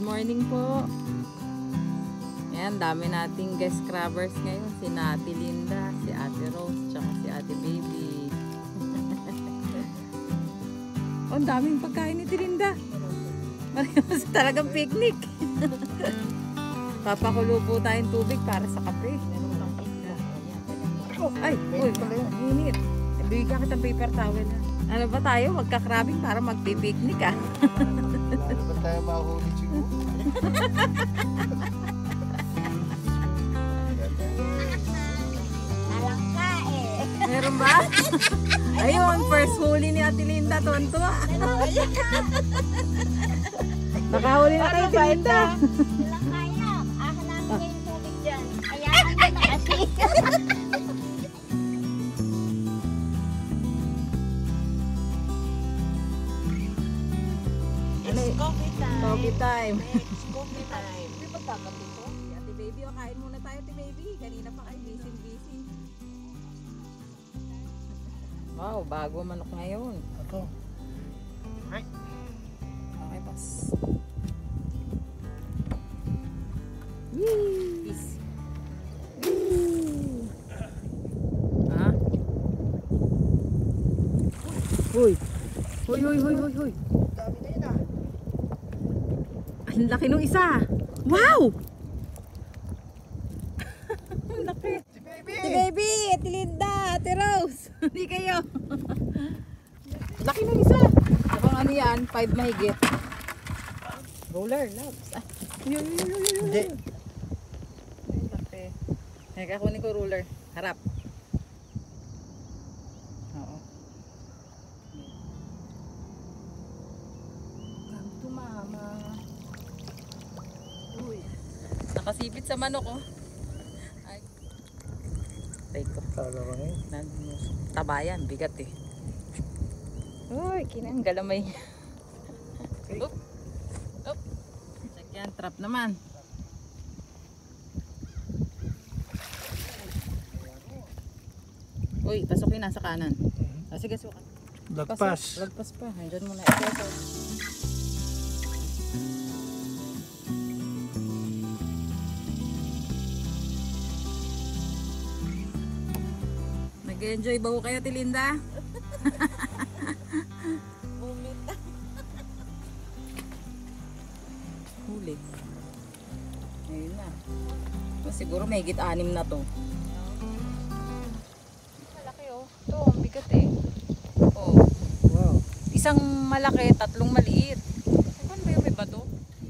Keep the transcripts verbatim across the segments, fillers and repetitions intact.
morning po. Ayan, dami nating guest crabbers ngayon. Si Ate Linda, si Ate Rose, tsaka si Ate Baby. Oh, ang daming pagkain ni Linda. Mas talagang picnic. Papakulo po tayong tubig para sa kape. Ay, uy, init. Bigyan kita paper towel. Ano ba tayo? Magka-crabbing para magpipiknik ah. Ano ba tayo mahuli siguro? Alangka eh. Meron ba? Ayun, first huli ni Ate Linda. Tuwan-tuwa. Nakahuli na kayo, Ate Linda. Alangka yan. Ahanapin niya yung tubig dyan. Hayaan mo na kasi. It's coffee time. Coffee time. It's coffee time. Di ba tama dito? Ate Baby, o kain muna tayo, Ate Baby. Kanina pa kayo busy-busy. Wow, bago manok ngayon. Ito. Ay. Okay, boss. Yee! Peace. Woo! Ha? Uy! Uy, uy, uy, uy, uy! Dami na yun ah. Ang laki nung isa! Wow! Ang laki! Si baby! Si Baby! Ate Linda! Ate Rose! Hindi kayo! Laki nung isa! Abang ano yan? Five mahigit. Roller, loves. Ah. Yun, yun, yun, yun, yun. Hindi. Ay, laki. Teka, kunin ko ruler. Harap. Oo. Come to mama. Uy. Nakasipit sa manok oh. Ay. Tay ko. Talo ko ngayon. Tabayan, bigat eh. Uy, kinang galamay. Oop. Oop. Check yan, trap naman. Uy, pasukin na sa kanan. Ah, sige, sukat. Lagpas. Pasok, lagpas pa. Handyan muna. Ito, ito. Nag-enjoy ba ho kayo, Tilinda? Bumit. Huli. Ayun na. So, siguro may higit anim na to. Malaki oh. Ito, ang bigat eh. Oh. Wow. Isang malaki, tatlong maliit. Saan ba yung may bato?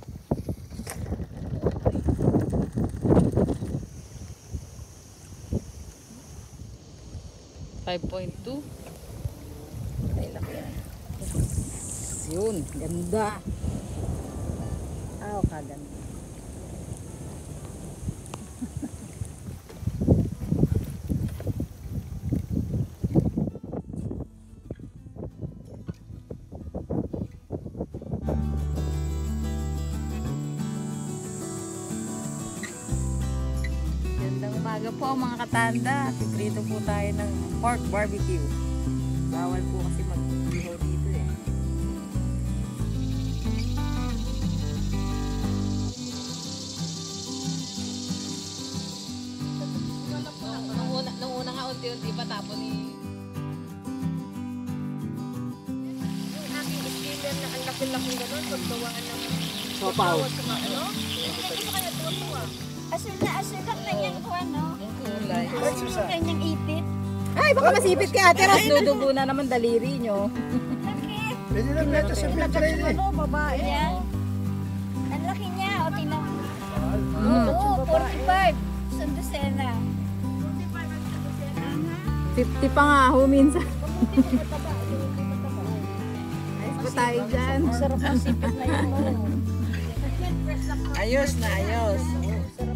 five point two. Ay, laki yan. Yun, ganda. Ah, oh, kaganda. Gandang umaga po mga katanda. Piprito po tayo ng pork barbecue. Bawal po kasi mag-ihaw dito eh. Nung una, nung una nga unti-unti pa tapon ni Yung aking skiller na ang laki-laki gano'n, paggawaan ng sopaw. bawat sa mga ano. Hindi ko kaya tuwa-tuwa. Asul na asul ang kanyang kuwan, no? Kulay. Asul ang kanyang ipit. Ay, baka masipit kay Ate Ros. Dudugo na naman daliri nyo. Laki. Pwede lang natin sa filter eh. Ano, babae? Yan. Ang laki niya, o tinan mo. Mm. Oo, forty-five. Sundosena. forty-five ang sundosena. fifty pa nga ho minsan. Ayos pa tayo dyan. Sarap ang sipit na yun, no? Ayos na, ayos. Sarap.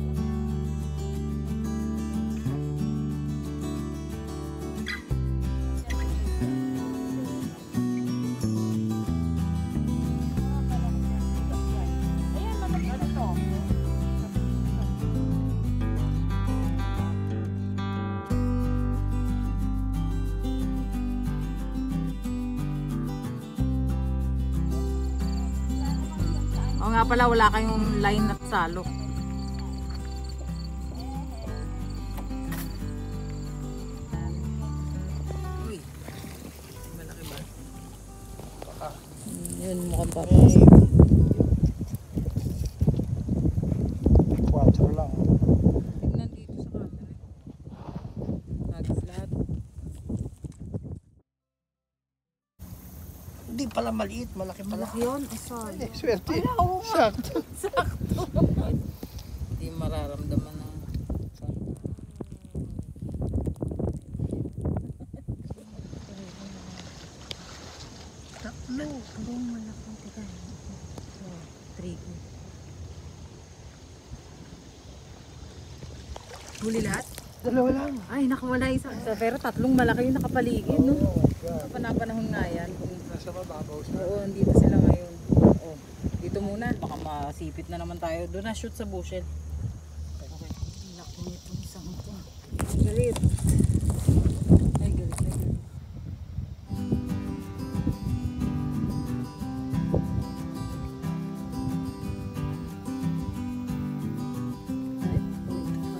Ayan, malaki na to. nga pala wala kayong line at salok. Uy. Malaki ba? Hmm, yun mukhang papas. Quattro lang. Tignan dito sa camera. Nagis lahat. Hindi pala maliit, malaki pala. Malaki yun. Asal. Ay, swerte. Ay, oo nga. Sakto. Sakto. Hindi mararamdaman na. Tatlo. Ang malaki. Teka. Oh, trigo. Huli lahat? Dalawa lang. Ay, nakawala isa. Pero tatlong malaki yung nakapaligid, no? Sa panapanahon nga yan. Kung Nasa mababaw siya. oo, dito sila ngayon. Oo. Dito muna. Baka masipit na naman tayo. Doon na shoot sa bushel. Okay. Laki nito isang ito. Galit. Ay, galit, ay, galit. Ay, ulit pa.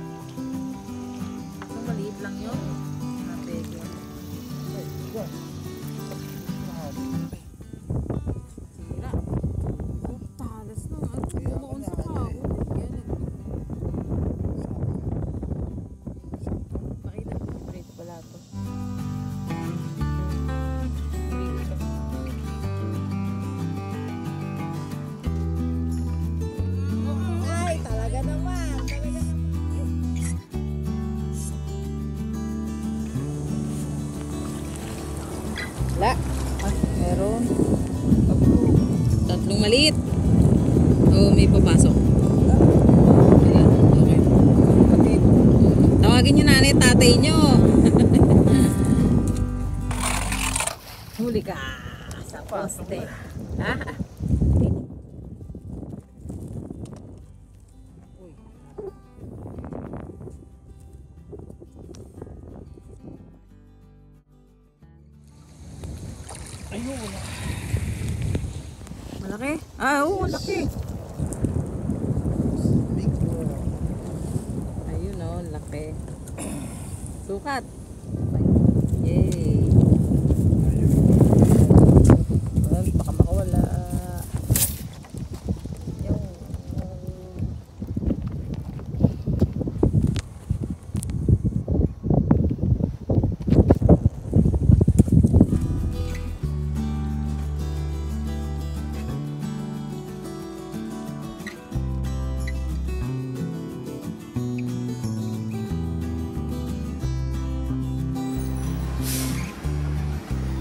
So, maliit lang yun. Napege. Ay, diba? Mahal. Sira. Oh, talas na. Ano bumaon sa kahoy? Yan. Makita ko. Dito pala ito. Ay, talaga naman. Talaga naman. Wala. Ah, meron. Tatlong maliit. Oo, may papasok. Wala. Okay. Tawagin nyo nanay, tatay nyo. Huli ka sa poste. Ha? Uy. Ayun, wala. Malaki? Ah, oo, malaki. Big one. Ayun o, laki. Sukat. Yay. Well, baka makawala. Yung...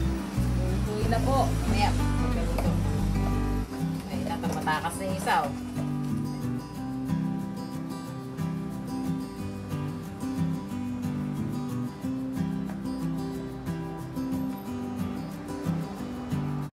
Uwi na po. Mamaya. Ay, tatapatakas na yung isa oh.